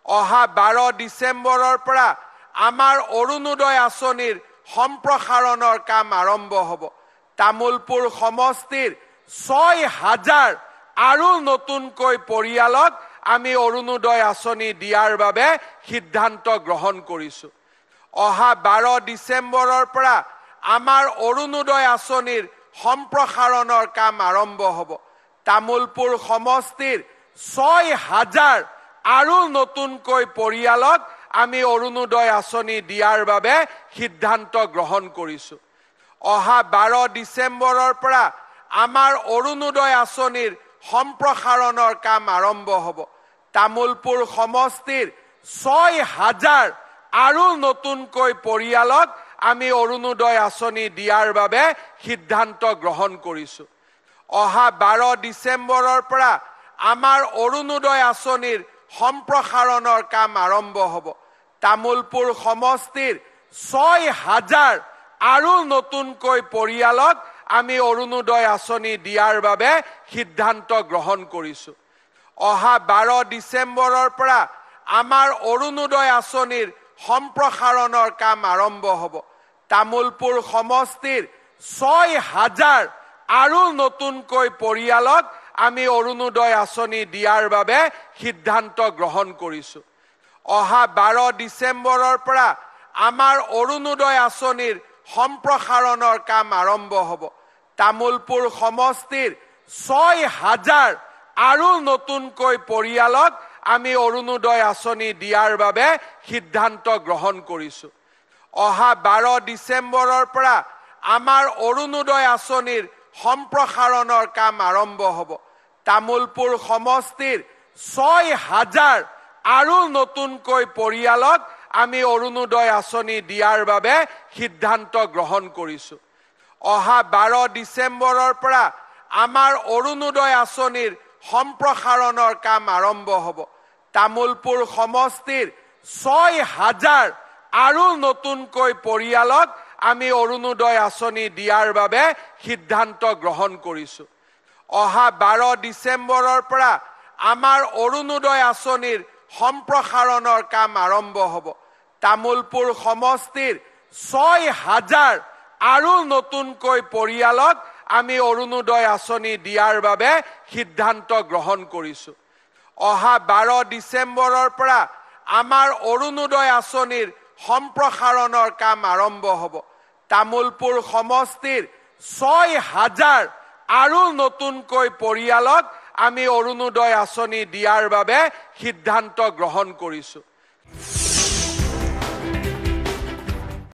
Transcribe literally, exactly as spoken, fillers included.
অহা বাৰ ডিচেম্বৰৰ পৰা আমাৰ অৰুণোদয় আঁচনিৰ সম্প্ৰসাৰণৰ কাম আৰম্ভ হ'ব। তামুলপুৰ সমষ্টিৰ ছয় হাজাৰ আৰু নতুনকৈ পৰিয়ালক আমি অৰুণোদয় আঁচনি দিয়াৰ বাবে সিদ্ধান্ত গ্ৰহণ কৰিছোঁ। অহা বাৰ ডিচেম্বৰৰ পৰা আমাৰ অৰুণোদয় আঁচনিৰ সম্প্ৰসাৰণৰ কাম আৰম্ভ হ'ব। তামুলপুৰ সমষ্টিৰ ছয় হাজাৰ আৰু নতুনকৈ পৰিয়ালক আমি অৰুণোদয় আঁচনি দিয়াৰ বাবে সিদ্ধান্ত গ্ৰহণ কৰিছোঁ। অহা বাৰ ডিচেম্বৰৰ পৰা আমাৰ অৰুণোদয় আঁচনিৰ সম্প্ৰসাৰণৰ কাম আৰম্ভ হ'ব। তামুলপুৰ সমষ্টিৰ ছয় হাজাৰ আৰু নতুনকৈ পৰিয়ালক আমি অৰুণোদয় আঁচনি দিয়াৰ বাবে সিদ্ধান্ত গ্ৰহণ কৰিছোঁ। অহা বাৰ ডিচেম্বৰৰ পৰা আমাৰ অৰুণোদয় আঁচনিৰ সম্প্ৰসাৰণৰ কাম আৰম্ভ হ'ব। তামুলপুৰ সমষ্টিৰ ছয় হাজাৰ আৰু নতুনকৈ পৰিয়ালক আমি অৰুণোদয় আঁচনি দিয়াৰ বাবে সিদ্ধান্ত গ্ৰহণ কৰিছোঁ। অহা বাৰ ডিচেম্বৰৰ পৰা আমাৰ অৰুণোদয় আঁচনিৰ সম্প্ৰসাৰণৰ কাম আৰম্ভ হ'ব। তামুলপুৰ সমষ্টিৰ ছয় হাজাৰ আৰু নতুনকৈ পৰিয়ালক আমি অৰুণোদয় আঁচনি দিয়াৰ বাবে সিদ্ধান্ত গ্ৰহণ কৰিছোঁ। অহা বাৰ ডিচেম্বৰৰ পৰা আমাৰ অৰুণোদয় আঁচনিৰ সম্প্ৰসাৰণৰ কাম আৰম্ভ হ'ব। তামুলপুৰ সমষ্টিৰ ছয় হাজাৰ আৰু নতুনকৈ পৰিয়ালক আমি অৰুণোদয় আঁচনি দিয়াৰ বাবে সিদ্ধান্ত গ্ৰহণ কৰিছোঁ। অহা বাৰ ডিচেম্বৰৰ পৰা আমাৰ অৰুণোদয় আঁচনিৰ সম্প্ৰসাৰণৰ কাম আৰম্ভ হ'ব। তামুলপুৰ সমষ্টিৰ ছয় হাজাৰ আৰু নতুনকৈ পৰিয়ালক আমি অৰুণোদয় আঁচনি দিয়াৰ বাবে সিদ্ধান্ত গ্ৰহণ কৰিছোঁ। অহা বাৰ ডিচেম্বৰৰ পৰা আমাৰ অৰুণোদয় আঁচনিৰ সম্প্ৰসাৰণৰ কাম আৰম্ভ হ'ব। তামুলপুৰ সমষ্টিৰ ছয় হাজাৰ আৰু নতুনকৈ পৰিয়ালক আমি অৰুণোদয় আঁচনি দিয়াৰ বাবে সিদ্ধান্ত গ্ৰহণ কৰিছোঁ। অহা বাৰ ডিচেম্বৰৰ পৰা আমাৰ অৰুণোদয় আঁচনিৰ সম্প্ৰসাৰণৰ কাম আৰম্ভ হ'ব। তামুলপুৰ সমষ্টিৰ ছয় হাজাৰ আৰু নতুনকৈ পৰিয়ালক আমি অৰুণোদয় আঁচনি দিয়াৰ বাবে সিদ্ধান্ত গ্ৰহণ কৰিছোঁ। অহা বাৰ ডিচেম্বৰৰ পৰা আমাৰ অৰুণোদয় আঁচনিৰ সম্প্ৰসাৰণৰ কাম আৰম্ভ হ'ব। তামুলপুৰ সমষ্টিৰ ছয় হাজাৰ আৰু নতুনকৈ পৰিয়ালক আমি অৰুণোদয় আঁচনি দিয়াৰ বাবে সিদ্ধান্ত গ্ৰহণ কৰিছোঁ।